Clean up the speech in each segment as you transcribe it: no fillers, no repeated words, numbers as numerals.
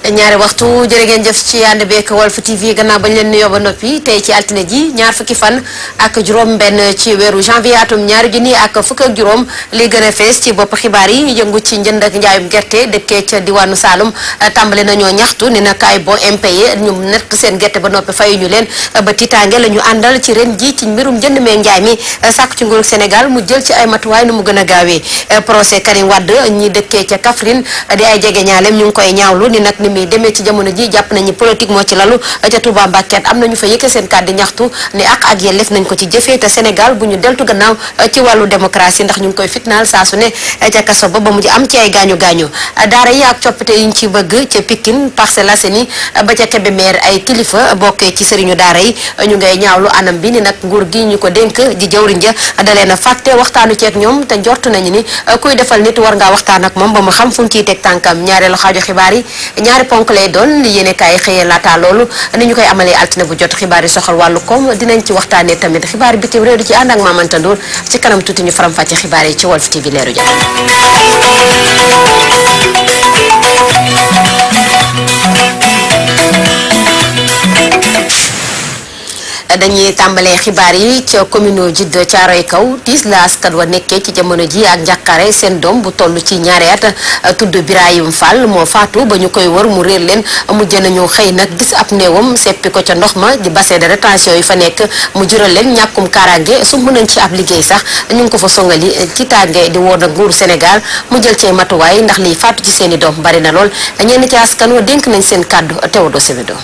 ñaari waxtu jërë ngeen jëf ci ànd beek Walf TV gannaaw bañ leen nuyoo ba noppi tey ci altine ji ñaar fukki fan ak juróom benn ci weeru janvier atum ñaari junni ak fukk ak juróom li gën a fees ci bopp xibaar yi yëngu ci njënd ak njaayum gerte dëkkee ca diwaanu Saloum tàmbale nañoo ñaxtu ni nag ay bon impayé ñu nett seen gerte ba noppi fayuñu leen ba tiitaange la ñu àndal ci ren ji ci mbirum njënd mee njaay mi sàkku ci nguuru Sénégal mu jël ci ay matuwaay nu mu gën a gaawee procès Karim Wade ñi dëkkee ca Kaffrine di ay jege ñaaleem ñu ngi koy ñaawlu ni nag ni muy demee ci jamono ji jàpp nañu politique moo ci lalu ca Touba Mbacké am nañu fa yëkkee seen kàddu ñaxtu ni ak yelleef nañ ko ci jëfee te Sénégal bu ñu deltu gannaaw ci wàllu démocratie ndax ñu ngi koy fitnaal saa su ne ca kaso ba mu ji am ci ay gaañu gaañu daara yi ak coppite yi ñu ci bëgg ca Pikine Parcelles Assainies ba ca Kébémer ay kilifa bokkee ci sëriñu daara yi ñu ngay ñaawlu anam bi ni nag nguur gi ñu ko dénk di jawriñ ja dalee na fàtte waxtaanu ceeg ñoom te njort nañu ni kuy defal nit war ngaa waxtaan ak moom ba mu xam fu mu ciy teg tànkam ñaareelu xaaju xibaar yi ñaari ponk lay doon li yéene kaay xëyee laata loolu ni ñu koy amalee altine bu jot xibaar yi soxal wàllu koom dinañ ci waxtaanee tamit xibaar bitim réew di ci ànd ak Mamanta Ndour ci kanam tuuti ñu faram-fàcce xibaar yi ci Walf TV leeru ja dañuy tàmbalee xibaar yi ca commune Djiddah Thiaroye Kaw tiis la askan wa nekkee ci jamono ji ak njàqare seen doom bu toll ci ñaari at tudd Birahim Fall moo faatu ba ñu koy wër mu réer leen mujj nañu xëy nag gis ab néewam seppi ko ca ndox ma di bassin de rétention yi fa nekk mu jural leen ñàkkum kaaraange su mën nañ ci ab liggéey sax ñu ngi ko fa songali ci tànge di woon ak nguuru Sénégal mu jël cee matuwaay ndax liy faatu ci seen i doom bari na lool ñenn ci askan wa dénk nañ seen kàddu Théodore Semedo.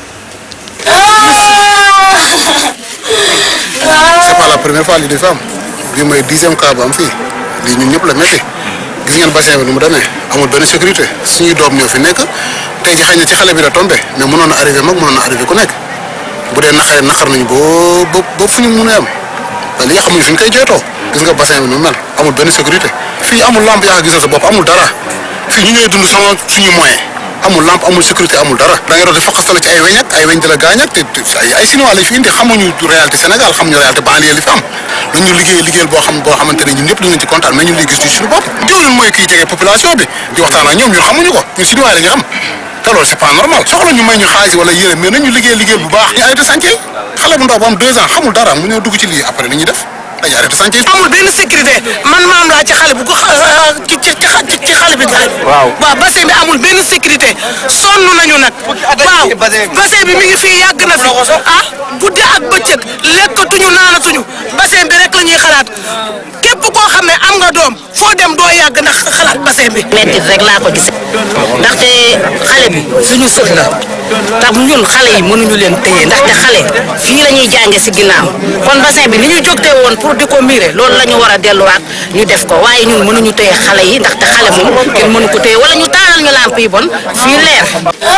C'est pas la première fois lii di fi am bii mooy 10e cas bu am fii lii ñun ñëpp la métti gis ngeen bassin bi nu mu demee amul benn sécurité suñuy doom ñoo fi nekk tey ji xëy na ci xale bi la tombé mais mënoon na arrivé mag mënoon na arrivé ku nekk bu dee naqar nañu ba fu ñu mun a am te lii xamuñu fi ñu koy jooytoo gis nga bassin bi nu mu mel amul benn sécurité fii amul lampe yaa gisal sa bopp amul dara fii ñu ñooy dund sama suñu moyen amul lampe amul sécurité amul dara da ngay doon di faqastala ci ay weñ ak ay weñ di la gaañ ak te ay Chinois lañ fi indi xamuñu réalité Sénégal xamuñu réalité banlieue li fi am dañu liggéeyal boo xamante ne ñun ñëpp dinañ ci kontaan mais ñun liy gis ci suñu bopp diwlin mooy kii jege population bi di waxtaan ak ñoom ñun xamuñu ko ñun Chinois la ñu xam te loolu c'est pas normal soxla ñu may ñu xaalis wala yére mais nañu liggéey bu baax ñu arrêté chantier xale bu ndaw bu am 2 ans xamul dara mu ñëw dugg ci lii après li ñuy def dañuy arrêté chantier amul benn sécurité man maam laa ci xale bu ko ci xale bi gaañ waaw bassin bi amul benn sécurité sonn nañu nag waaw bassin bi mi ngi fii yàgg na fi guddi ak bëccëg lekkatuñu naanatuñu bassin bi rek la ñuy xalaat képp koo xam ne am nga doom foo dem doo yàgg ndax xalaat bassin bi mettit rek laa ko gis ndaxte xale bi suñu sët la tax ñun xale yi mënuñu leen téye ndaxte xale fii la ñuy jànge si ginnaaw kon bassin bi ni ñu jógtee woon pour di ko miire loolu la ñu war a delluwaat ñu def ko waaye ñun mënuñu téye xale yi ndaxte xale moom kenn mënu ko téye wala ñu taalal ñu lamp yi bon fii leer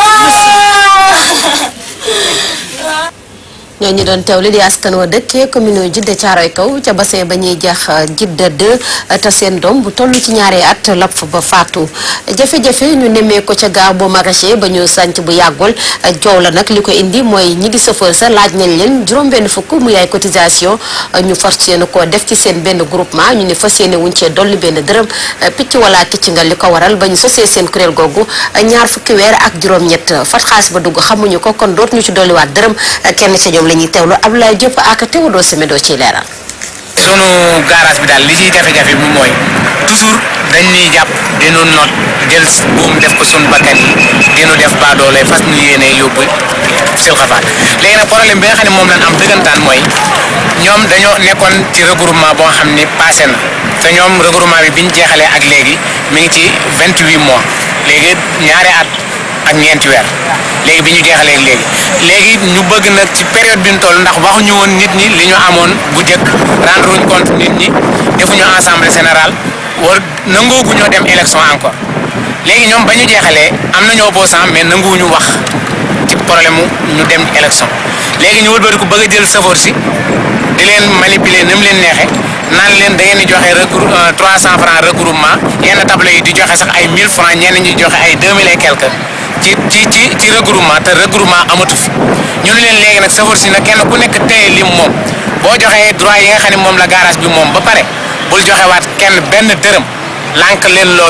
ñoo ñu doon teewli di askan wa dëkkee commune Djiddah Thiaroye Kaw ca bassin ba ñuy jax Djiddah 2 te seen doom bu toll ci ñaari at lap fa ba faatu jafe-jafe ñu nemmee ko ca gaaw bu maraîcher ba ñu sànc bu yàggul joow la nag li ko indi mooy ñi di chauffeur sa laaj nañ leen juróom-benn fukk muy ay cotisation ñu fas yéene koo def ci seen benn groupement ñu ne fas yéene wuñ cee dolli benn dërëm picc wala kicc nga li ko waral ba ñu sosee seen kuréel googu ñaar fukki weer ak juróom-ñett fat xaalis ba dugg xamuñu ko kon dootuñu ci dolliwaat dërëm kenn ca ñoom la ñuy teewlu Abdoulaye Diop ak Théodore Semedo ci leeral. sunu garage bi daal li ciy jafe-jafe bi mooy toujours dañ ñuy jàpp dinu not jël buum def ko sunu bakkan yi dinu def baadoole fas ñu yéene yóbbu silxafaat léegi nag problème bi nga xam ne moom lañ am dëggantaan mooy ñoom dañoo nekkoon ci regroupement boo xam ni passé na te ñoom regroupement bi biñ jeexalee ak léegi mi ngi ci 28 mois léegi ñaari at ak ñeenti weer léegi bi ñu jeexalee léegi ñu bëgg nag ci période bi ñu toll ndax waxuñu woon nit ñi li ñu amoon bu njëkk rendre wuñ compte nit ñi defuñu assemblée générale war nangooguñoo dem élection encore léegi ñoom ba ñu jeexalee am nañu opposant mais nanguwuñu wax ci problème mu ñu dem élection léegi ñu wëlbati ko bëgg a jël safoor si di leen manipuler ni mu leen neexee naan leen da ngeen di joxe 300 francs regroupement yenn table yi di joxe sax ay 1000 francs ñenn ñi joxe ay 2000 et quelque ci regroupement te regroupement amatu fi ñu ne leen léegi nag safoor si nag kenn ku nekk téye lim moom boo joxee droit yi nga xam ne moom la garage bi moom ba pare bul joxewaat kenn benn dërëm lànk leen loolu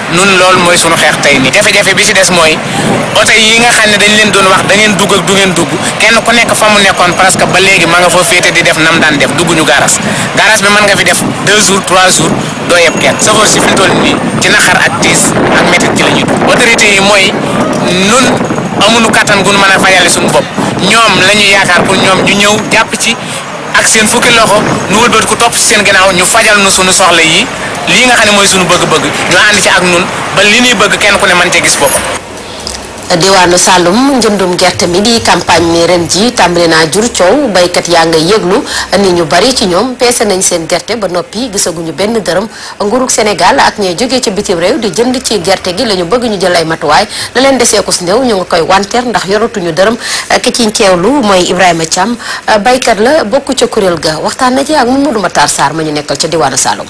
nun loolu mooy sunu xeex tey nii jafe-jafe bi ci des mooy oto yi nga xam ne dañ leen doon wax da ngeen dugg ak du ngeen dugg kenn ku nekk fa mu nekkoon presque ba léegi ma nga fa féete di def nam daan def dugguñu garas bi mën nga fi def 2 jours 3 jours doo yeb kenn safoor si fi mu toll nii ci naqar ak tiis ak métit ci la ñuy dugg autorité yi mooy nun amuñu kattan gu nu mën a fayale suñu bopp ñoom la ñu yaakaar pour ñoom ñu ñëw jàpp ci ak seen fukki loxo nu wëlbati ku topp ci seen gannaaw ñu fajal nu suñu soxla yi lii nga xam ne mooy suñu bëgg-bëgg ñu ànd ci ak nun ba li ñuy bëgg kenn ku ne mën cee gis bopp. diwaanu Saloum njëndum gerte mi di campagne mi ren ji tàmbali naa jur coow baykat yaa ngay yëglu ni ñu bari ci ñoom peese nañ seen gerte ba noppi gisaguñu benn dërëm nguurug Sénégal ak ñee jógee ci bitim réew di jënd ci gerte gi la ñu bëgg ñu jël ay matuwaay la leen desee ko si néew ñu nga koy wanteer ndax yoratuñu dërëm ki ci teewlu mooy Ibrahima Thiam baykat la bokk ca kuréel ga waxtaan na ci ak Mamadou Matar Sarr ma ñu nekkal ca diwaanu Saloum.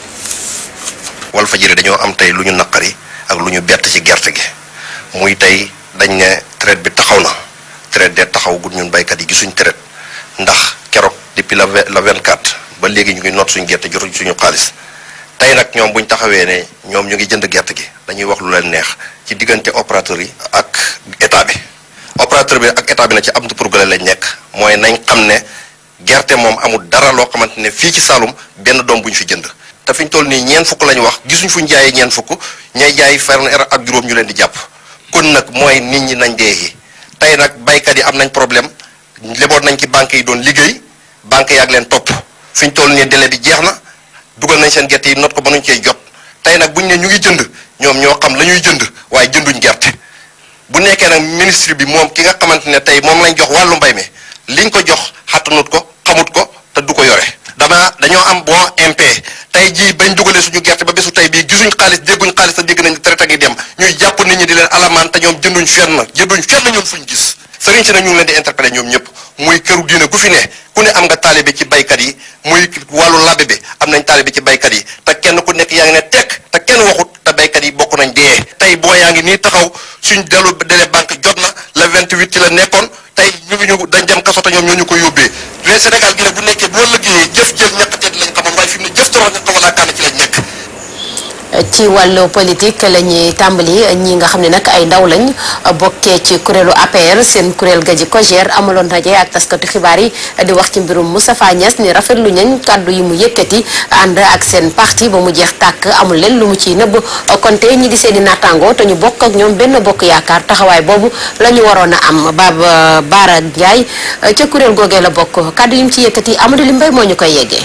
Walfadjri dañoo am tey lu ñu naqari ak lu ñu bett ci gerte gi muy tey dañ ne traite bi taxaw na traite de taxaw gud ñun baykat yi gisuñ traite ndax keroog depuis la 24 ba léegi ñu ngi noot suñu gerte jotuñ suñu xaalis tey nag ñoom buñ taxawee ne ñoom ñu ngi jënd gerte gi dañuy wax lu leen neex ci diggante opérateur yi ak état bi opérateur bi ak état bi na ci am problème lañ nekk mooy nañ xam ne gerte moom amul dara loo xamante ne fii ci Saloum benn doom bu ñu fi jënd te fi ñu toll nii ñeen fukk lañu wax gisuñ fuñ jaayee ñeen fukk ñay jaay fanweer ak juróom ñu leen di jàpp kon nag mooy nit ñi nañ dee yi tey nag baykat yi am nañ problème leboon nañ ci banque yi doon liggéey banque yaag leen topp fi ñu toll nii délai bi jeex na dugal nañ seen gerte yi not ko ba nuñ cey jot tey nag buñ ne ñu ngi jënd ñoom ñoo xam la ñuy jënd waaye jënduñ gerte bu nekkee nag ministre bi moom ki nga xamante ne tey moom lañ jox wàllu mbay mi liñ ko jox xattanut ko xamut ko te du ko yore dañoo am bon MP tey jii bañ dugalee suñu gerte ba bésu tey bii gisuñ xaalis dégguñ xaalis te dégg nañ traité gi dem ñuy jàpp nit ñi di leen alamaan te ñoom jënduñ fenn ñoom fuñ gis sëriñ si nag ñu ngi leen di interpellé ñoom ñëpp muy këru diine gu fi ne ku ne am nga taalibe ci baykat yi muy wàllu labbe bi am nañ taalibe ci baykat yi te kenn ku nekk yaa ngi ne tekk te kenn waxut te baykat yi bokk nañ dee tey boo yaa ngi nii taxaw suñ dellu délai banque jot na le 28 ci la nekkoon tey ñu dañ dem kaso te ñoom ñoo ñu ko yóbbee mais Sénégal gi ne bu nekkee boo liggéeyee jëf ñaqateet lañ xamoon waaye fi mu ne jëf torox ñaq wala kànn ci lañ nekk. ci wàllu politique la ñuy tàmbali ñi nga xam ne nag ay ndaw lañ bokkee ci kuréelu APR seen kuréel ga ji COJER amaloon ndaje ak taskatu xibaar yi di wax ci mbirum Moustapha Niasse ni rafetlu nañ kàddu yi mu yëkkati ànd ak seen parti ba mu jeex tàkk amul leen lu mu ciy nëbb kon tey ñi di seen i naataango te ñu bokk ak ñoom benn bokk yaakaar taxawaay boobu la ñu waroon a am Baara Ndiaye ca kuréel googee la bokk kàddu yi mu ci yëkkati Amadou Limbay moo ñu koy yeggee.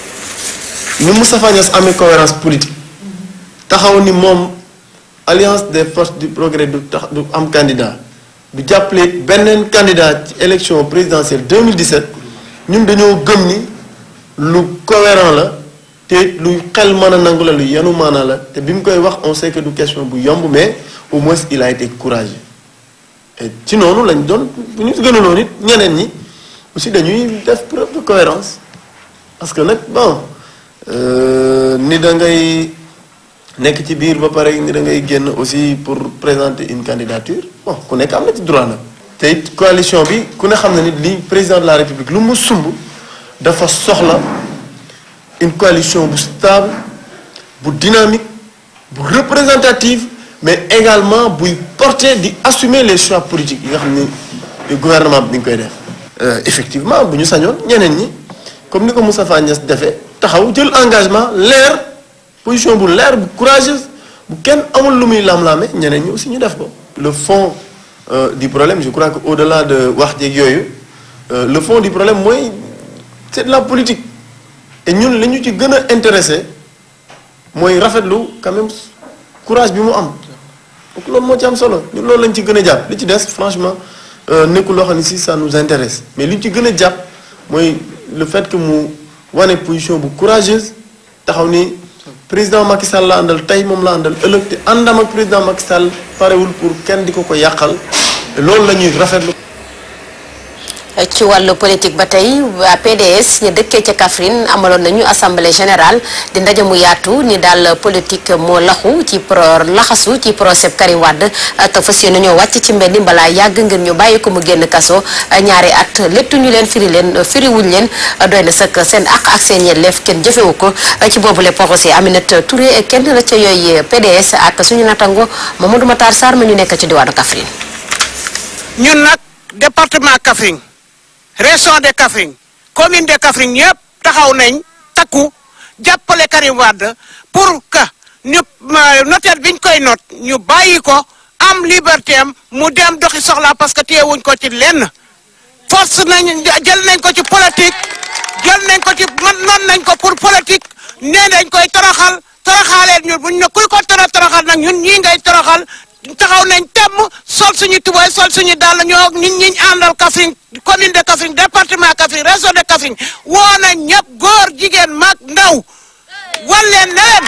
ni Moustapha Niasse amee cohérence politique. taxaw ni moom alliance des forces du progrès du am candidat du jàppale beneen candidat ci élection présidentielle 2017 ñun dañoo gëm ni lu cohérent la te lu xel mën a nangu la lu yanu maanaa la te bi mu koy wax on sait que du question bu yomb mais au moins il a été courageux et ci noonu lañ doon bu ñu gënaloo nit ñeneen ñi aussi dañuy def preuve de cohérence parce que nag bon ni da ngay nekk ci biir ba pare ni da ngay génn aussi pour présenter une candidature bon ku nekk am na ci droit nag te it coalition bi ku ne xam na ni li président de la république lu mu sumb dafa soxla une coalition bu stable bu dynamique bu représentative mais également buy porter di assumer les choix politiques yi nga xam ni gouvernement bi ni nga koy def effectivement bu ñu sañoon ñeneen ñi comme ni ko Moustapha Niasse defee taxaw jël engagement leer position bu leer bu courageuse bu kenn amul lu muy lam-laame ñeneen ñi aussi ñu def ko. le fond du problème je crois que au-delà de wax jeeg yooyu le fond du problème mooy c'est de la politique et ñun li ñu ci gën a intéressé mooy rafetlu quand même courage bi mu am donc loolu moo ci am solo ñun loolu lañ ci gën a jàpp li ci des franchement nekkul loo xam ne si ça nous intéresse mais li ñu ci gën a jàpp mooy le fait que mu wane position bu courageuse taxaw ni. président Macky Sall la àndal tey moom la àndal ëllëg te àndam ak président Macky Sall parewul pour kenn di ko yàqal loolu la ñuy rafetlu. ci wàllu politique ba tey waa PDS ñu dëkkee ca Kaffrine amaloon nañu assemblée générale di ndaje mu yaatu ni daal politique moo laxasu ci procès Karim Wade te fas yéene ñoo wàcc ci mbedd balaa yàgg ngir ñu bàyyi ko mu génn kaso ñaari at lettu ñu leen firiwuñ leen doy na sëkk seen àq ak seen yelleef kenn jëfewu ko ci boobule procès Aminata Touré kenn la ca yooyu PDS ak suñu natango Mamadou Matar Sarr ma ñu nekk ci diwaanu Kaffrine. ñun nag département Kaffrine région de Kaffrine commune de Kaffrine yëpp taxaw nañ takku jàppale Karim Wade pour que ñu notaire biñ koy not ñu bàyyi ko am liberté am mu dem doxi soxla parce que téyewuñ ko ci lenn force nañ jël nañ ko ci politique jël nañ ko ci noon nañ ko pour politique nee dañ koy toroxaleen ñun buñ ne kuy ko toroxal nag ñun ñii ngay toroxal taxaw nañ temm sol suñu tubay sol suñu dàll ñoo nit ñi àndal Kaffrine commune de Kaffrine département Kaffrine région de Kaffrine woo nañ ñëpp góor jigéen mag ndaw wan leen ne leen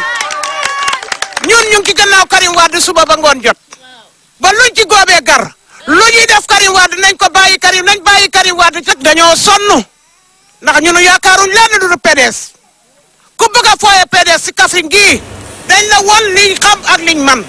ñun ñu ngi ci gannaaw Karim Wade suba ba ngoon jot ba luñ ci góobee gar lu ñuy def Karim Wade nañ ko bàyyi Karim Wade te dañoo sonn ndax ñunu yaakaaruñ lenn du PDS ku bëgg a fooye PDS si Kaffrine gii dañ la won liñ xam ak liñ man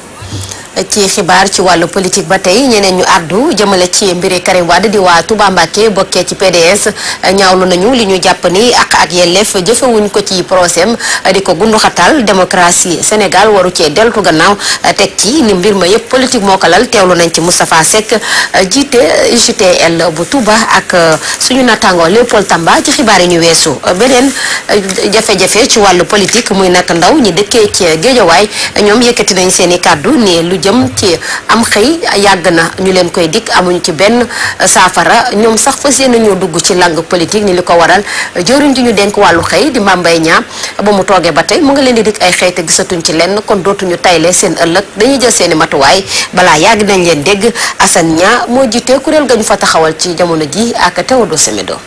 ci xibaar ci wàllu politique ba tey ñeneen ñu àddu jëmale ci mbiri Karim Wade di waa Touba Mbacké bokkee ci PDS ñaawlu nañu li ñu jàpp ni ak yelleef jëfewuñ ko ci procès di ko gunduxatal démocratie Sénégal waru cee deltu gannaaw teg ci ni mbir ma yëpp politique moo ko lal teewlu nañ ci Moustapha Seck jiite UJTL bu Touba ak suñu nattaangoo Léopold Tamba ci xibaar yi ñu weesu beneen jafe-jafe ci wàllu politique muy nag ndaw ñi dëkkee ci Géejawaay ñoom yëkkati nañ seen i kàddu ni lu jëm ci am xëy yàgg na ñu leen koy dikk amuñu ci benn saafara ñoom sax fas yéene ñoo dugg ci langue politique ni li ko waral jëriñ ji ñu denk wàllu xëy di Mame Mbaye Niang ba mu toogee ba tey mu nga leen di dikk ay xëy te gisatuñ ci lenn kon dootuñu tayle seen ëllëg dañuy jël seeni matuwaay balaa yàgg nañ leen dégg Assane Niang moo jiite kuréel ga ñu fa taxawal ci jamono ji ak Théodore Semedo.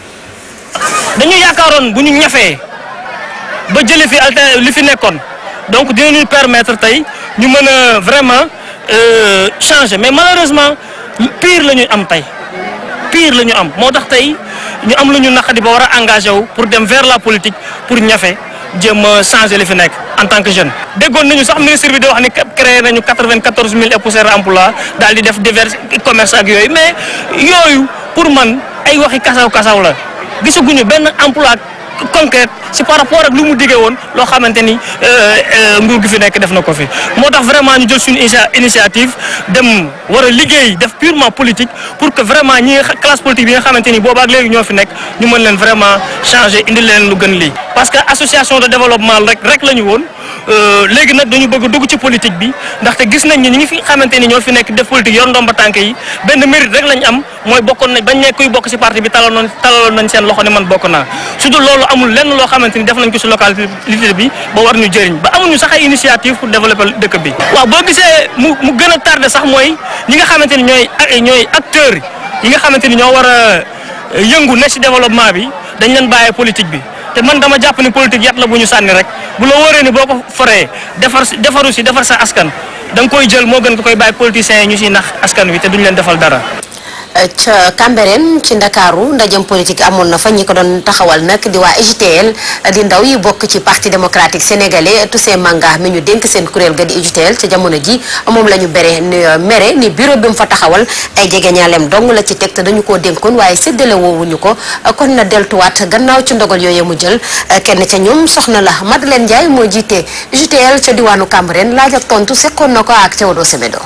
dañu yaakaaroon bu ñu ñafee ba jëlee fi li fi nekkoon donc dinañu permettre tey ñu mën a vraiment changer mais malheureusement pire la ñuy am tey pire la ñu am moo tax tey ñu am lu ñu naqadi ba war a engagé wu pour dem vers la politique pour ñafe jéem a changer li fi nekk en tant que jeune. déggoon nañu sax ministre bi di wax ni créé nañu 94 000 et poussière emploi daal di def divers commerce ak yooyu mais yooyu pour man ay waxi kasaw la gisaguñu benn emploi concret si par rapport ak lu mu diggee woon loo xamante ni nguur gi fi nekk def na ko fi moo tax vraiment ñu jël suñu initiative dem war a liggéey def purement politique pour que vraiment ñi classe politique bi nga xamante ni boobu ak léegi ñoo fi nekk ñu mën leen vraiment changer indi leen lu gën lii. parce que association de développement rek la ñu woon léegi nag dañu bëgg dugg ci politique bi ndaxte gis nañ ni ñi fi xamante ni ñoo fi nekk def politique yor ndomba tànk yi benn mérite rek lañ am mooy bokkoon nañ bañ nekk kuy bokk si parti bi talaloon nañ seen loxo ne man bokk naa su dul loolu amul lenn loo xamante ni def nañ ko si localité bi ba war ñu jëriñ ba amuñu sax ay initiative pour développer dëkk bi. waaw boo gisee mu gën a tardé sax mooy ñi nga xamante ni ñooy acteurs yi nga xamante ni ñoo war a yëngu ne si développement bi dañ leen bàyyee politique bi. te man dama jàpp ni politique yat la bu ñu sànni rek bu la wóoree ni boo ko foree defar sa askan da nga koy jël moo gën ko koy bàyyi politiciens yi ñu si nax askan wi te duñu leen defal dara. ca Cambérène ci Ndakaaru ndajem politique amoon na fa ñi ko doon taxawal nag di waa UJTL di ndaw yi bokk ci parti démocratique sénégalais Toussaint Manga mi ñu dénk seen kuréel ga di UJTL ca jamono ji moom la ñu mere ni bureau bi mu fa taxawal ay jegeñaaleem dong la ci teg te dañu koo dénkoon waaye séddale woowuñu ko kon na deltuwaat gannaaw ci ndogal yooyu mu jël kenn ca ñoom soxna la Madeleine Ndiaye moo jiite UJTL ca diwaanu Cambérène laaj ak tontu sekkoon na ko ak Théodore Semedo.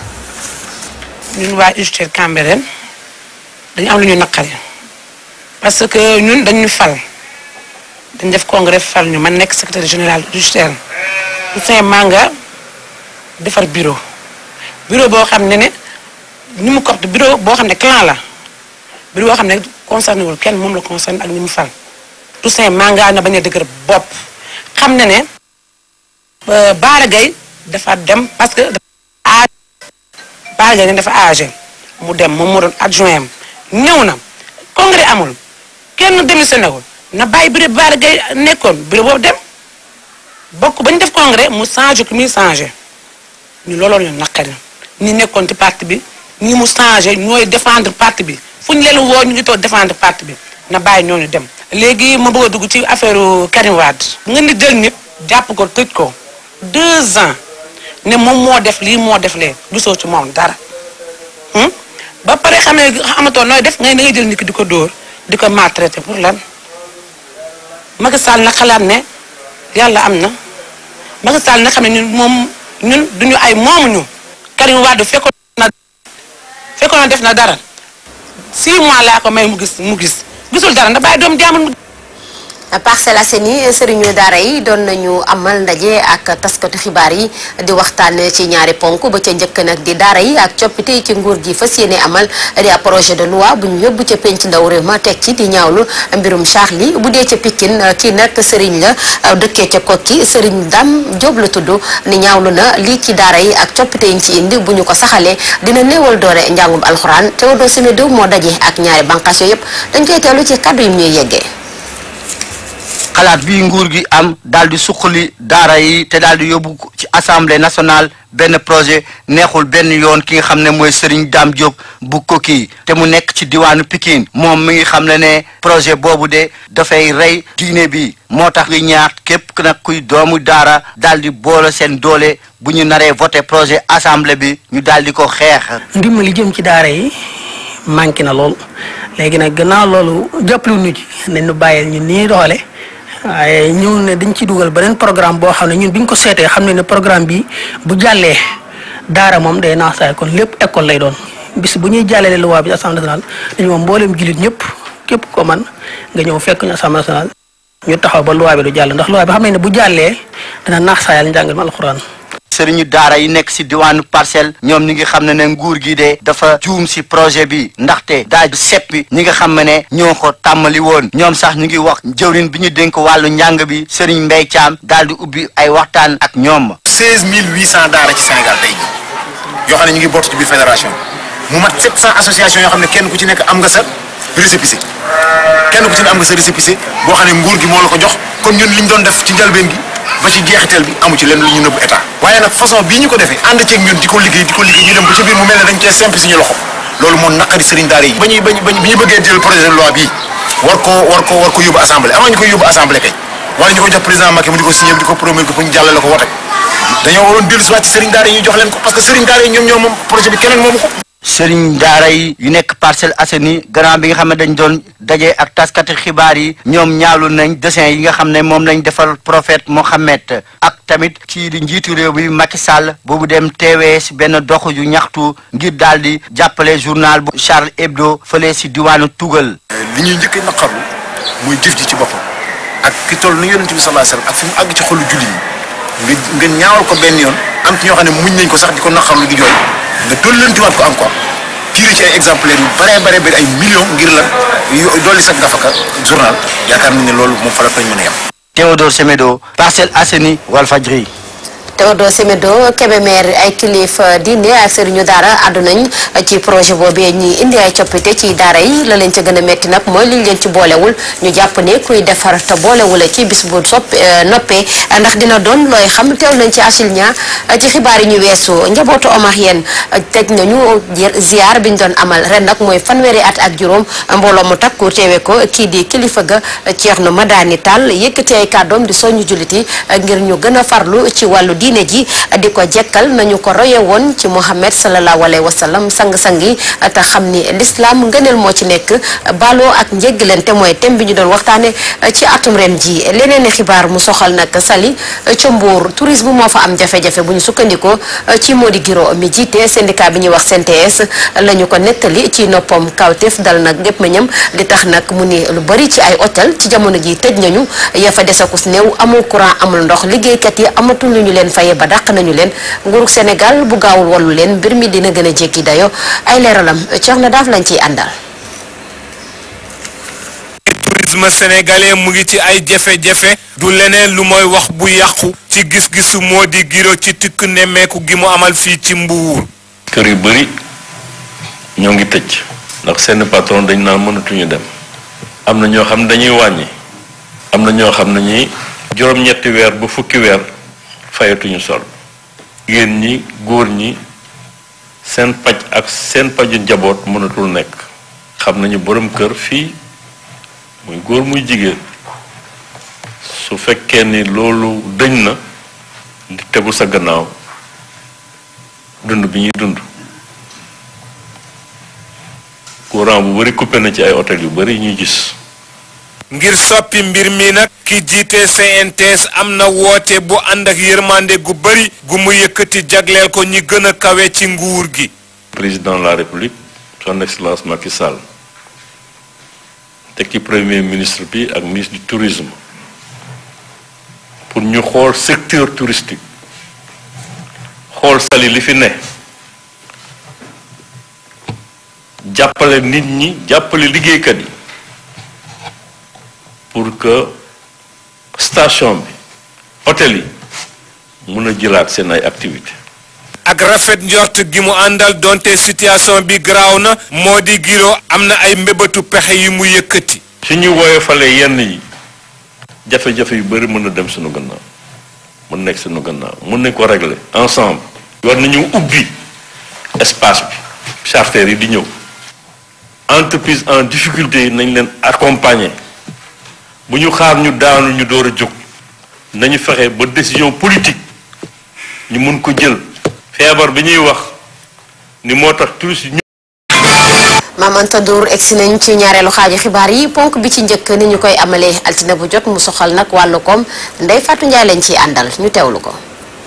ñun waa UJTL Cambérène dañu am lu ñu naqari parce que ñun dañu fal dañ def congrès fal ñu man nekk secrétaire général UJTL Toussaint Manga defar bureau boo xam ne ni mu copte bureau boo xam ne clan la bureau boo xam ne concerné wul kenn moom la concerné ak ni mu fal Toussaint Manga na bañ a dëgër bopp xam ne Bara Gaye dafa dem parce que Bara Gaye dafa âgé mu dem moom moo doon adjoint ñëw na congrès amul kenn démissionné wul na bàyyi bureau Bara Gaye nekkoon bureau boobu dem bokk ba ñu def congrès mu changé ku muy changé ñu looloo ñu naqari ñi nekkoon ci parti bi ñi mu changé ñooy défendre parti bi fu ñu leen woo ñu ngi toog défendre parti bi na bàyyi ñooñu dem. léegi ma bëgg a dugg ci affaire Karim Wade. nga ni jël nit jàpp ko tëj ko 2 ans ne moom moo def lii moo def lee gisoo ci moom dara ba pare xamatoo nooy def ngay da ngay jël nit ki di ko dóor di ko maltraité pour lan. Macky Sall nag xalaat ne yàlla am na Macky Sall nag xam ne ñun duñu ay moomuñu Karim Wade fekkoon na def na dara 6 mois laa ko may mu gis gisul dara ndax bàyyi doom jaamul. Parcelles Assainies sëriñu daara yi doon nañu amal ndaje ak taskatu xibaar yi di waxtaan ci ñaari ponk ba ca njëkk nag di daara yi ak coppite yi ci nguur gi fas yéene amal di ab projet de loi bu ñu yóbbu ca penc ndaw réew ma teg ci di ñaawlu mbirum Charlie bu dee ca Pikine kii nag sëriñ la dëkkee ca Kokki sëriñ Dame Diop la tudd ni ñaawlu na lii ci daara yi ak coppite yi ñu ci indi bu ñu ko saxalee dina néewal doole njàngum alxuraan Théodore Semedo moo daje ak ñaari bànqaas yooyu yëpp dañ koy teelu ci kàddu yi ñuy yeggee. xalaat bi nguur gi am daal di suqali daara yi te daal di yóbbu ci assemblée nationale benn projet neexul benn yoon ki nga xam ne mooy Serigne Dame Diop bu Koki te mu nekk ci diwaanu Pikine moom mi ngi xam ne projet boobu de dafay rey diine bi moo tax ngi ñaax képp nag kuy doomu daara daal di boole seen doole bu ñu naree voté projet assemblée bi ñu daal di ko xeex. ndimbali jëm ci daara yi manqué na lool léegi nag gannaaw loolu jàppale nu ci nañ ñu bàyyil ñu nii doole. waaye ñëw ne dañ ci dugal beneen programme boo xam ne ñun bi ñu ko seetee xam ne programme bi bu jàllee daara moom day naax saay kon lépp école lay doon bis bu ñuy jàllale loi bi assemblée nationale dañu moom mbooleem jullit ñëpp képp ko man nga ñëw fekk ñu assemblée nationale ñu taxaw ba loi bi du jàll ndax loi bi xam ne bu jàllee dana naax saayal njàngal alxuraan. sëriñu daara yi nekk si diwaanu Parcelles ñoom ñi ngi xam ne nguur gi de dafa juum si projet bi ndaxte daa seppi ñi nga xam ne ñoo ko tàmmali woon ñoom sax ñu ngi wax jëwrin bi ñu dénk wàllu njàng bi Serigne Mbaye Thiam daal di ubbi ay waxtaan ak ñoom. 16800 daara ci Sénégal tey yoo xam ne ñu ngi bootu ci biir fédération mu mat 700 associations yoo xam ne kenn ku ci nekk am nga sa récépissé kenn ku ci ne am nga sa récépissé boo xam ne nguur gi moo la ko jox kon ñun li ñu doon def ci njëlbeen gi ba ci jeexital bi amu ci lenn lu ñu nëbb état waaye nag façon bii ñu ko defee ànd ceeg ñun di ko liggéey ñu dem ba ci biir mu mel ne dañ cee simple suñu loxo loolu moo naqari sëriñ daara yi ba ñu bëggee jël projet de loi bii war ko yóbbu assemblée avant ñu koy yóbbu assemblée kay wala ñu ko jox président Macky mu di ko signé di ko promulguer ko ñu jàllale ko wote dañoo waroon dellu si waat ci sëriñ daara yi ñu jox leen ko parce que sëriñ daara yi ñoom moom projet bi keneen moomu ko. sëriñ daara yi yu nekk Parcelles Assainies gannaaw bi nga xam ne dañ doon daje ak taskati xibaar yi ñoom ñaawlu nañ dessin yi nga xam ne moom lañ defal prophète Mohammed ak tamit ci di njiitu réew bi Macky Sall boobu dem teewee si benn dox yu ñaxtu ngir daal di jàppale journal bu Charlie Hebdo fële si diwaanu Tugal. li ñuy njëkk a naqarlu muy jëf ji ci boppam ak ki toll ni yonent bi sallallahu alayhi wasallam ak fi mu àgg ci xolu julli yi nga ñaawal ko benn yoon am ci ñoo xam ne muñ nañ ko sax di ko naqarlu di jooy nga dollantiwaat ko encore tiré ci ay exemplaires yu bare ay millions ngir la dolli sax gafaka journal yaakaar nañ ne loolu moom fa la koy mën a yem. Théodore Semedo Parcelles Assainies Walfadjri. Théodore Semedo Kébémer ay kilifa diine ak sëriñu daara àddu nañ ci projet boobee ñi indi ay coppite ci daara yi la leen ca gën a metti nag mooy liñ leen ci boolewul ñu jàpp ne kuy defar te boolewul ci bis bu noppee ndax dina doon looy xam teew nañ ci Achille Nia ci xibaar yi ñu weesu njabootu Omar yéen tëj nañu ziar biñ doon amal ren nag mooy fanweeri at ak juróom mbooloo mu takku teewe ko kii di kilifa ga Thierno Madani Tall yëkkati ay kàddoom di soññu jullit yi ngir ñu gën a farlu ci wàllu diine ji di ko jekkal nañu ko roye woon ci Muhammad sallallahu alayhi wa sallam sang-sang yi te xam ni l'islam ngëneel moo ci nekk baloo ak njéggalante mooy thème bi ñu doon waxtaane ci atum ren ji leneen xibaar mu soxal nag Saly ca Mbour tourisme moo fa am jafe-jafe bu ñu sukkandikoo ci Mody Guiro mi jiite syndicat bi ñuy wax CNTS la ñu ko nettali ci noppam kawteef dal nag gépp ma ñam di tax nag mu ni lu bari ci ay hôtel ci jamono ji tëj nañu ya fa desakus néew amul courant amul ndox liggéeykat yi amatul lu ñu leen faye ba dàq nañu leen nguurug Sénégal bu gaawul wallu leen mbir mi dina gën a jéggi dayo ay leeralam ceex na daaf lañ ciy àndal. tourisme sénégalais mu ngi ci ay jafe-jafe du leneen lu mooy wax bu yàqu ci gis-gisu Mody Guiro ci tukki nemmeeku gi mu amal fii ci Mbuur. kër yu bari ñoo ngi tëj ndax seen patron dañ naan mënatuñu dem am na ñoo xam ne dañuy wàññi am na ñoo xam ne ñi juróom-ñetti weer ba fukki weer fayatuñu sol jigéen ñi góor ñi seen paj ak seen paju njaboot mënatul nekk xam nañu borom kër fii muy góor muy jigéen su fekkee ni loolu dëñ na di tegu sa gannaaw dund bi ñuy dund courant bu bari coupé na ci ay hôtel yu bari ñuy gis. ngir soppi mbir mi nag ki jiite CNTS am na woote bu ànd ak yërmande gu bari gu mu yëkkati jagleel ko ñi gën a kawe ci nguur gi. président de la république son excellence Macky Sall teg ci premier ministre bi ak ministre du tourisme pour ñu xool secteur touristique xool Saly li fi ne jàppale nit ñi jàppale liggéeykat yi pour que station bi hôtel yi mun a jëlaat seen ay activité ak rafet njort gi mu àndal donte situation bi garaaw na moo di Guiro am na ay mbébatu pexe yi mu yëkkati. su ñu woyofalee yenn yi jafe-jafe yu bari mën na dem sunu gannaaw mën nekk sunu gannaaw mën nañ ko régler ensemble. war nañu ubbi espace bi charters yi di ñëw entreprise en difficulté yi nañ leen accompagner bu ñu xaar ñu daanu ñu door a jóg nañu fexe ba décision politique ñu mun ko jël feebar bi ñuy wax ni moo tax touriste yi. Mamanta Ndour egsi nañ ci ñaareelu xaaju xibaar yi ponk bi ci njëkk ni ñu koy amalee altine bu jot mu soxal nag wàllu koom Ndeye Fatou Ndiaye lañ ciy àndal ñu teewlu ko.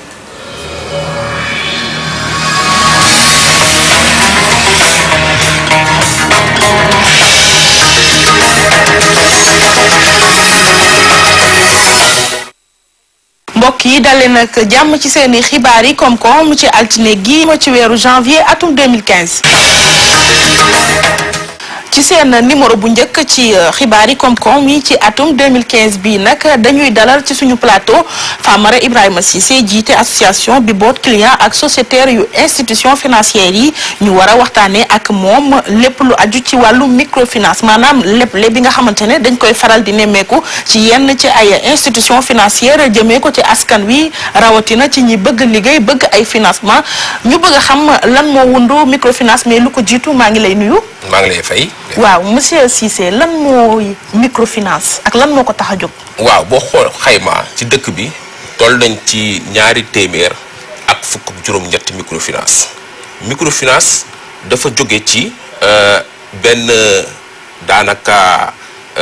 mbokk yi dalee nag jàmm ci seeni xibaar yi koom-koom ci altine gi ci weeru janvier atum 2015 ci seen numéro bu njëkk ci xibaar yi koom-koom yi ci atum 2015 bii nag dañuy dalal ci suñu plateau Famara Ibrahima Cissé jiite association bi boot client ak sociétaire yu institution financière yi ñu war a waxtaanee ak moom lépp lu aju ci wàllu microfinance maanaam lépp bi nga xamante ne dañ koy faral di nemmeeku ci yenn ci ay institution financière jëmee ko ci askan wi rawatina ci ñi bëgg liggéey bëgg ay financement ñu bëgg a xam lan moo wundu microfinance mais lu ko jiitu maa ngi lay nuyu. maa ngi lay fay. waaw monsieur Cissé lan mooy microfinance ak lan moo ko tax a jóg. waaw boo xool xayma ci dëkk bi toll nañ ci 200 ak fukk ak juróom-ñetti microfinance dafa jóge ci benn daanaka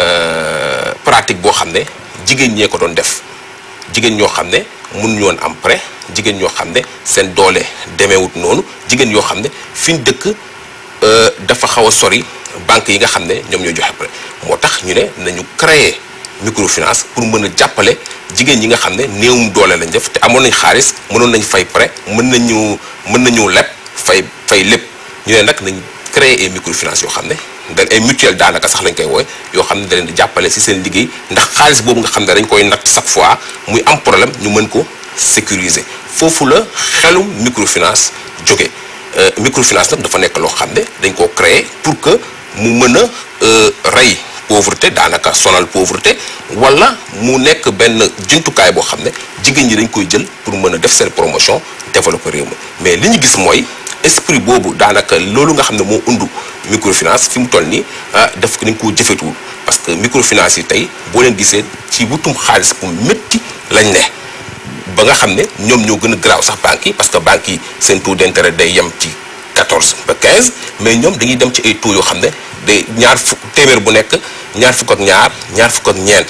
pratique boo xam ne jigéen ñee ko doon def jigéen ñoo xam ne mënuñu woon am prêt jigéen ñoo xam ne seen doole demeewut noonu jigéen yoo xam ne fi ñu dëkk dafa xaw a sori banque yi nga xam ne ñoom ñoo joxe prêt moo tax ñu ne nañu créer microfinance pour mën a jàppale jigéen ñi nga xam ne néewum doole lañ def te amoon nañ xaalis mënoon nañ fay prêt mën nañu leb fay lépp ñu ne nag nañ créer ay microfinance yoo xam ne dañ ay mutuelle daanaka sax lañ koy woowe yoo xam ne da leen di jàppale ci seen liggéey ndax xaalis boobu nga xam ne dañ koy natt chaque fois muy am problème ñu mën ko sécuriser foofu la xelum microfinance jóge microfinance nag dafa nekk loo xam ne dañ koo créer pour que mu mën a rey pauvreté daanaka sonal pauvreté wala mu nekk benn jumtukaay boo xam ne jigéen ñi dañ koy jël pour mën a def seen promotion développer réew mi mais li ñu gis mooy esprit boobu daanaka loolu nga xam ne moo undu microfinance fi mu toll nii daf ko nañ koo jëfetuwul parce que microfinance yi tey boo leen gisee ci wutum xaalis bu métti lañ ne ba nga xam ne ñoom ñoo gën a garaaw sax banques yi parce que banques yi seen taux d'intérêt day yem ci 14 ba 15 mais ñoom dañuy dem ci ay taux yoo xam ne day téeméer bu nekk ñaar fukk ak ñeent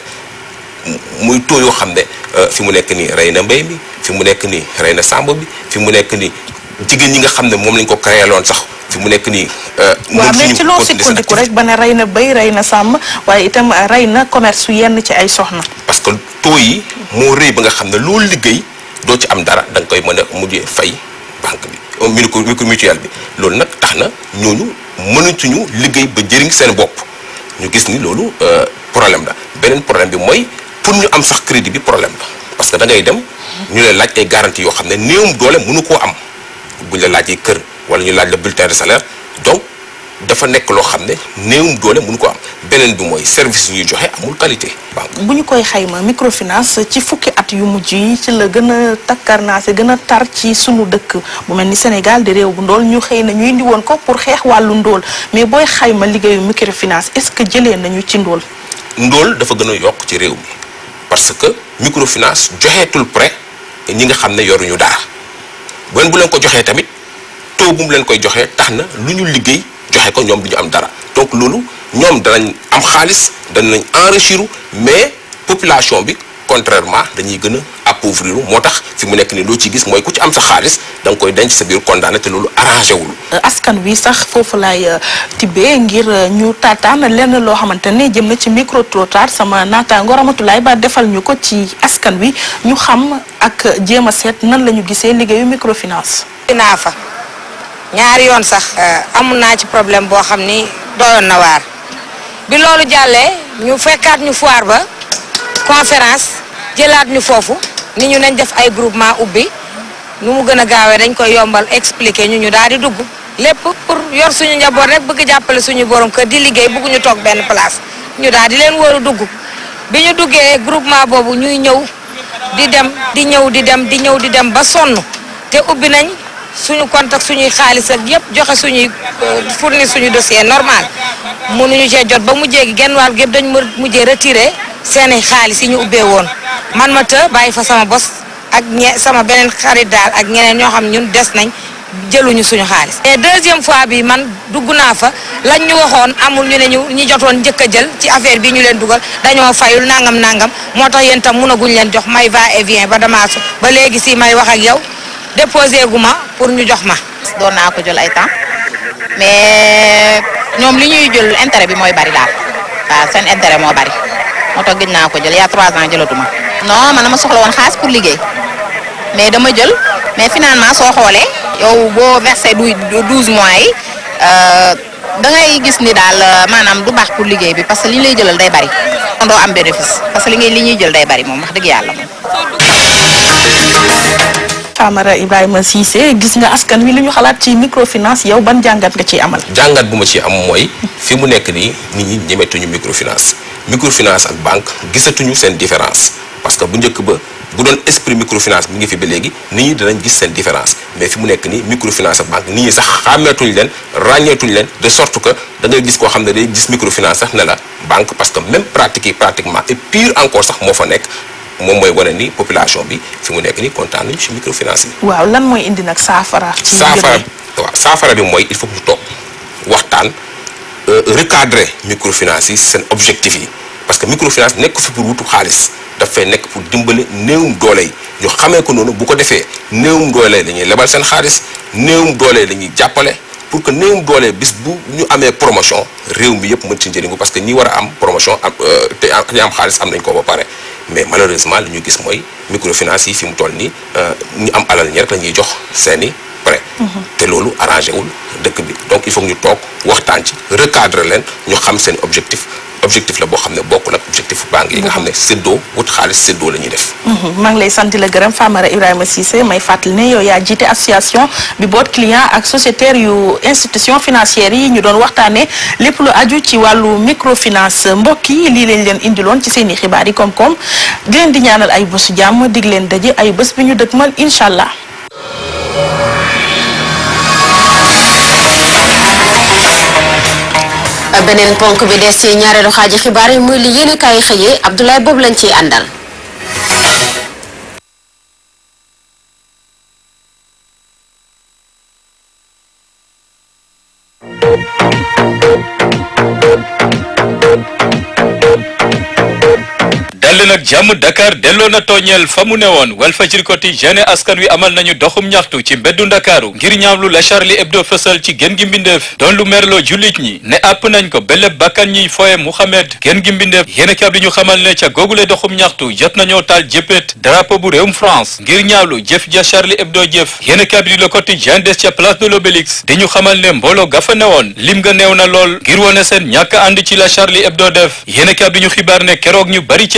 muy taux yoo xam ne fi mu nekk nii rey na mbay mi fi mu nekk nii rey na sàmb bi fi mu nekk nii jigéen ñi nga xam ne moom lañ ko créé loon sax fi mu nekk nii. waaw mais ci loo sukkandiku rek ba ne rey na béy rey na sàmm waaye itam rey na commerce su yenn ci ay soxna. parce que taux yi moo rëy ba nga xam ne loolu liggéey doo ci am dara da nga koy mën a mujjee fay banque bi micro mutuelle bi loolu nag tax na ñooñu mënatuñu liggéey ba jëriñ seen bopp ñu gis ni loolu problème la beneen problème bi mooy pour ñu am sax crédit bi problème la parce que da ngay dem ñu lay laaj ay garantie yoo xam ne néewum doole mënu koo am buñ la laajee kër wala ñu laaj la bulletin de salaire donc dafa nekk loo xam ne néewum doole mënu ko am beneen bi mooy service yu ñuy joxe amul qualité banque. bu ñu koy xayma microfinance ci fukki at at yu mujj yi ci la gën a takkarnaase gën a tar ci sunu dëkk bu mel ni Sénégal di réew bu ndóol ñu xëy na ñu indi woon ko pour xeex wàllu ndóol mais booy xayma liggéeyu microfinance est-ce que jëlee nañu ci ndóol. ndóol dafa gën a yokk ci réew mi parce que microfinance joxeetul prêt ñi nga xam ne yoruñu dara bu leen ko joxee tamit taux bu mu leen koy joxee tax na lu ñu liggéey joxe ko ñoom du ñu am dara donc loolu ñoom danañ am xaalis danañ enrichir mais population bi contrairement dañuy gën a appauvrir moo tax fi mu nekk ni loo ci gis mooy ku ci am sa xaalis da nga koy denc sa biir condamné te loolu arrangé wul. askan wi sax foofu laay tibbee ngir ñu taataan lenn loo xamante ne jëm na ci micro trottoir sama naataango Ramatulaay Ba defal ñu ko ci askan wi ñu xam ak jéem a seet nan la ñu gisee liggéeyu microfinance. naa fa ñaari yoon sax amun naa ci problème boo xam ni doyoon na waar bi loolu jàllee ñu fekkaat ñu foire ba conférence jëlaat ñu foofu ni ñu nañ def ay groupement ubbi nu mu gën a gaawee dañ koy yombal expliquer ñu daal di dugg lépp pour yor suñu njaboot rek bëgg jàppale suñu borom kër di liggéey bëgg ñu toog benn place ñu daal di leen war a dugg bi ñu duggee groupement boobu ñuy ñëw di dem di ñëw di dem di ñëw di dem ba sonn te ubbi nañ suñu contact suñuy xaalis ak yëpp joxe suñuy fournir suñu dossier normal mënuñu cee jot ba mujjee gi genn wàll gépp dañu mujjee retiré seeni xaalis yi ñu ubbee woon man ma të bàyyi fa sama bos ak sama beneen xarit daal ak ñeneen ñoo xam ñun des nañ jëluñu suñu xaalis. et deuxième fois bi man dugg naa fa lañ ñu waxoon amul ñu ne ñi jotoon njëkk a jël ci affaire bi ñu leen dugal dañoo fayul nangam moo tax yéen tam mënaguñ leen jox may va et vient ba damaa su ba léegi si may wax ak yow déposé gu ma pour ñu jox ma. doon naa ko jël ay temps mais ñoom li ñuy jël intérêt bi mooy bari daal waaw seen intérêt moo bari moo tax gëj naa ko jël y a 3 ans jëlatuma. non man dama soxla woon xaalis pour liggéey mais dama jël mais finalement soo xoolee yow boo versé 12 mois yi da ngay gis ni daal maanaam du baax pour liggéey bi parce que li ñu lay jëlal day bari doo am bénéfice parce que li ñuy jël day bari moom wax dëgg yàlla moom. Famara Ibrahima Cissé gis nga askan wi li ñu xalaat ci microfinance yow ban jàngat nga ciy amal. jàngat bu ma ci am mooy fi mu nekk nii nit ñi ñemetuñu microfinance ak banque gisatuñu seen différence parce que bu njëkk ba bu doon esprit microfinance mi ngi fi ba léegi nit ñi danañ gis seen différence mais fi mu nekk nii microfinance ak banque nit ñi sax xàmmeetuñ leen ràññeetuñ leen de sorte que da ngay gis koo xam ne day gis microfinance sax ne la banque parce que même pratique yi pratiquement et pire encore sax moo fa nekk moom mooy wane ni population bi fi mu nekk nii kontaan nañu ci microfinance yi. waaw lan mooy indi nag saafara. ci saafara bi mooy il faut que ñu toog waxtaan recadrer microfinance yi seen objectif yi parce que microfinance nekk fi pour wutu xaalis dafay nekk pour dimbale néewum doole yi ñu xamee ko noonu bu ko defee néewum doole dañuy lebal seen xaalis néewum doole dañuy jàppale pour que néewum doole bis bu ñu amee promotion réew mi yëpp mën ci njëriñu parce que ñi war a am promotion te ñi am xaalis am nañ ko ba pare mais malheureusement li ñu gis mooy microfinance yi fi mu toll nii ñu am alal ñi rek la ñuy jox seeni prêt te loolu arrangé wul dëkk bi donc il faut ñu toog waxtaan ci recadrer leen ñu xam seen objectif la boo xam ne bokkul ak objectif banque yi nga xam ne séddoo wut xaalis séddoo la ñuy def. maa ngi lay sant di la gërëm Famara Ibrahima Cissé may fàttali ne yow yaa jiite association bi boot client ak sociétaire yu institution financière yi ñu doon waxtaanee lépp lu aju ci wàllu microfinance mbokk yi lii lañ leen indiloon ci seen i xibaar yi koom-koom di leen di ñaanal ay bésu jàmm dig leen daje ay bés bi ñu dëgmal incha allah. beneen ponk bi des ci ñaareelu xaaji xibaar yi muy li yéen kaay xëyee Abdoulaye boobu lañ ciy àndal. dalli nag jàmm Dakar delloo na tooñeel fa mu ne woon Walfadjri Quotidien askan wi amal nañu doxum ñaxtu ci mbeddu Ndakaaru ngir ñaawlu la Charlie Hebdo fësal ci gën gi mbindeef doon lu merloo jullit ñi ne àpp nañ ko beleb bakkan ñiy foye Mouhamed gën gi mbindeef yéen kab di ñu xamal ne ca googule doxum ñaxtu jot nañoo taal jëppét drapeau bu réewum France ngir ñaawlu jëf ja Charlie Hebdo jëf yéen kab di Le Quotidien des ca place de l'Obélisque di ñu xamal ne mbooloo gafa ne woon lim nga neew na lool ngir wone seen ñàkk ànd ci la Charlie Hebdo def yéen kab di ñu xibaar ne keroog ñu bari ci askan wi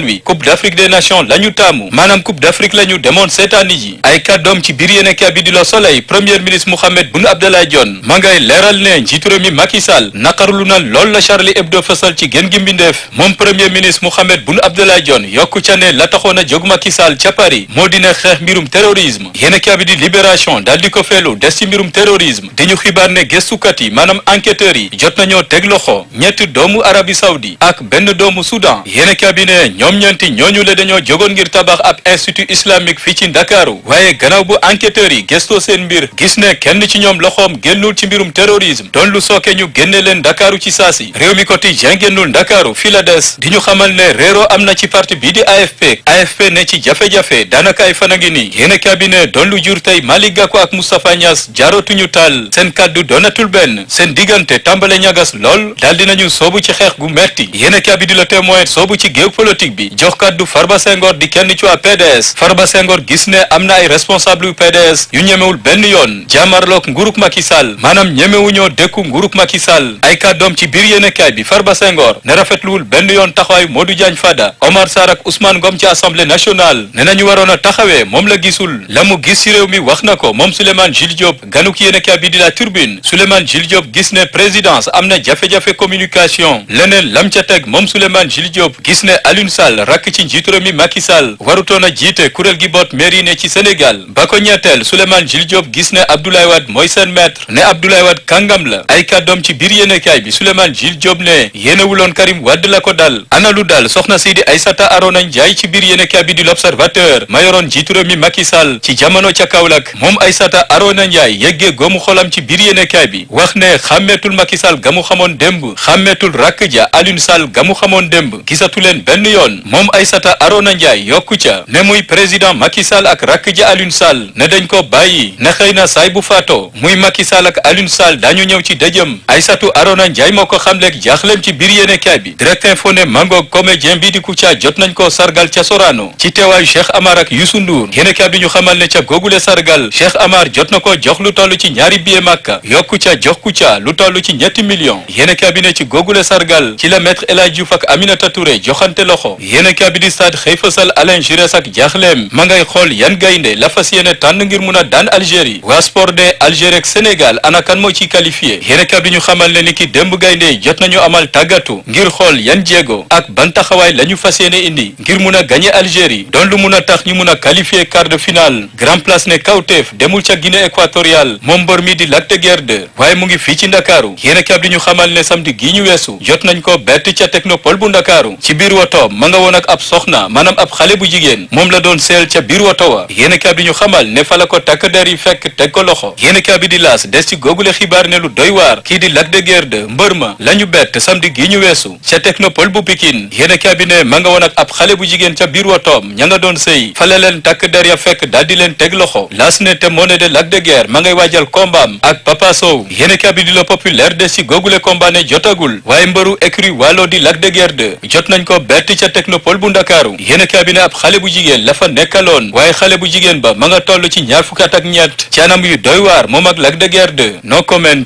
wi Coupe d'Afrique des Nations la ñu taamu maanaam Coupe d'Afrique la ñu demoon seetaani ji ay kàddoom ci biir yéenekaay bi di Le Soleil premier ministre Mohamed Boun Abdallah Dionne ma ngay leeral ne njiitu réew mi Macky Sall naqarlu na lool la Charlie Hebdo fësal ci gën gi mbindeef moom premier ministre Mohamed Boun Abdallah Dionne yokku ca ne la taxoon a jóg Macky Sall ca Paris moo dina xeex mbirum terrorisme yéenekaay bi di Libération daal di ko feelu des ci mbirum terrorisme di ñu xibaar ne gëstukat yi maanaam enquêteurs yi jot nañoo teg loxo ñetti doomu Arabie Saoudi ak benn doomu Soudan yéenekaay bi ne ñoom ñeenti ñooñu le dañoo jógoon ngir tabax ab institut islamique fii ci Ndakaaru waaye gannaaw bu enquêteurs yi gëstoo seen mbir gis ne kenn ci ñoom loxoom génnul ci mbirum terrorisme doon lu sooke ñu génne leen Ndakaaru ci saasi réew mi quotidien génnul Ndakaaru fii la des di ñu xamal ne réeroo am na ci parti bii di AFP ne ci jafe-jafe daanaka ay fan a ngi nii yéenekaay bi ne doon lu jur tey Malick Gakou ak Moustapha Niass jaarootuñu taal seen kàddu doonatul benn seen diggante tàmbale ñagas lool daal dinañu soobu ci xeex gu metti yéenekaay bi di Le Témoin soobu ci géew politique bi jox kàddu Farba Senghor di kenn ci waa PDS Farba Senghor gis ne am na ay responsable yu PDS yu ñemewul benn yoon jaamarloog nguurug Macky Sall maanaam ñemewuñoo dékku nguurug Macky Sall ay kàddoom ci biir yéenekaay bi Farba Senghor ne rafetluwul benn yoon taxawaayu Modou Diagne Fada Omar Sarr ak Ousmane Ngom ci assemblée nationale ne nañu waroon a taxawee moom la gisul la mu gis ci réew mi wax na ko moom Souleymane Jules Diop ganuk yéenekaay bi di La Tribune Souleymane Jules Diop gis ne présidence am na jafe-jafe communication leneen lam ca teg moom Souleymane Jules Diop gis ne Alioune Sall rakk ci njiitu réew mi Macky Sall warutoon a jiite kuréel gi boot mairie ne ci Sénégal ba ko ñetteel Souleymane Jules Diop gis ne Abdoulaye Wade mooy seen maître ne Abdoulaye Wade kàngam la ay kàddoom ci biir yéenekaay bi Souleymane Jules Diop ne yéenewuloon Karim Wade la ko dal ana lu dal soxna si di Aïssata Arona Ndiaye ci biir yéenekaay bi di L'Observateur ma yoroon njiitu réew mi Macky Sall ci jamono ca Kaolack moom Aïssata Arona Ndiaye yeggee goomu xolam ci biir yéenekaay bi wax ne xàmmeetul Macky Sall gamu xamoon démb xàmmeetul rakk ja Alioune Sall gamu xamoon démb gisatu leen benn yoon moom Aïssata Arona Ndiaye yokku ca ne muy président Macky Sall ak rakk ja Alioune Sall ne dañ ko bàyyi ne xëy na saay bu faatoo muy Macky Sall ak Alioune Sall dañu ñëw ci dëjëm Aïssatou Arona Ndiaye moo ko xamleeg jaaxlem ci biir yéenekaay bi Direct Info ne mangoog comédien bi di Kouthia jot nañ ko sargal ca Sorano ci teewaayu Cheikh Amar ak Youssou Ndour yéenekaay bi ñu xamal ne ca googule sargal Cheikh Amar jot na ko jox lu toll ci ñaari billet Makka yokku ca jox Kouthia lu toll ci ñetti millions yéenekaay bi ne ci googule sargal ci la maître El Hadji Diouf ak Aminata Touré joxante loxo yéenekaay bi di Stade xëy fësal Alain Giresse ak jaaxleem ma ngay xool yan gaynde la fas yéene tànn ngir mun a daan Algérie waa sport de Algérie ak Sénégal ana kan moo ciy qualifié yéenekaay bi ñu xamal ne ni ki démb gaynde jot nañu amal tàggatu ngir xool yan jéego ak ban taxawaay la ñu fas yéene indi ngir mun a gagné Algérie doon lu mun a tax ñu mun a qualifié quart de finale Grand Place ne kawteef demul ca Guinée équatoriale moom mbër mi di Lac de Guiers 2 waaye mu ngi fii ci Ndakaaru yéenekaay bi ñu xamal ne samedi gii ñu weesu jot nañ ko bett ca Technopole bu Ndakaaru ci biir wotoom ma nga woon ak ab soxna maanaam ab xale bu jigéen moom la doon seel ca biir woto wa yéenekaay bi ñu xamal ne fa la ko takk der yi fekk teg ko loxo yéenekaay bi di L'As des ci googule xibaar ne lu doy waar kii di Lac de Guiers 2 mbër ma la ñu bett samedi gii ñu weesu ca Technopole bu Pikine yéenekaay bi ne ma nga woon ak ab xale bu jigéen ca biir wotoom ña nga doon sëy fa la leen takk der ya fekk daal di leen teg loxo L'As ne te moo ne de Lac de Guiers ma ngay waajal kombaam ak Papa Sow yéenekaay bi di Le Populaire des ci googule combat ne jotagul waaye mbëru écurie Waalo di Lac de Guiers 2 jot nañ ko bett ca Technopole bu Ndakaaru yéenekaay bi ne ab xale bu jigéen la fa nekkaloon waaye xale bu jigéen ba ma nga toll ci ñaar fukki at ak ñett ci anam yu doy waar moom ak Lac de Guiers 2 no comment.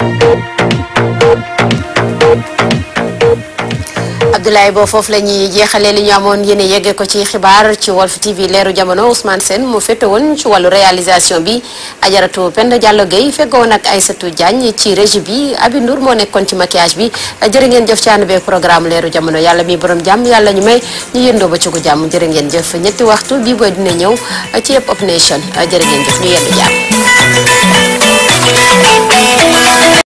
Abdoulaye Bo foofu la ñuy jeexalee li ñu amoon yéen a yeggee ko ci xibaar ci Walf TV leeru jamono Ousmane Sène mu fette woon ci wàllu réalisation bi Ajaratu Penda Diallo Gueye feggoon ak Aïssatou Diagne ci régie bi Abi Ndour moo nekkoon ci maquillage bi jërë ngeen jëf ci ànd beeg programme leeru jamono yàlla mi borom jàmm yàlla ñu may ñu yëndoo ba ci gu jàmm jërë ngeen jëf ñetti waxtu bii booy dina ñëw ci Hip Hop Nation jërë ngeen jëf ñu yendu jàmm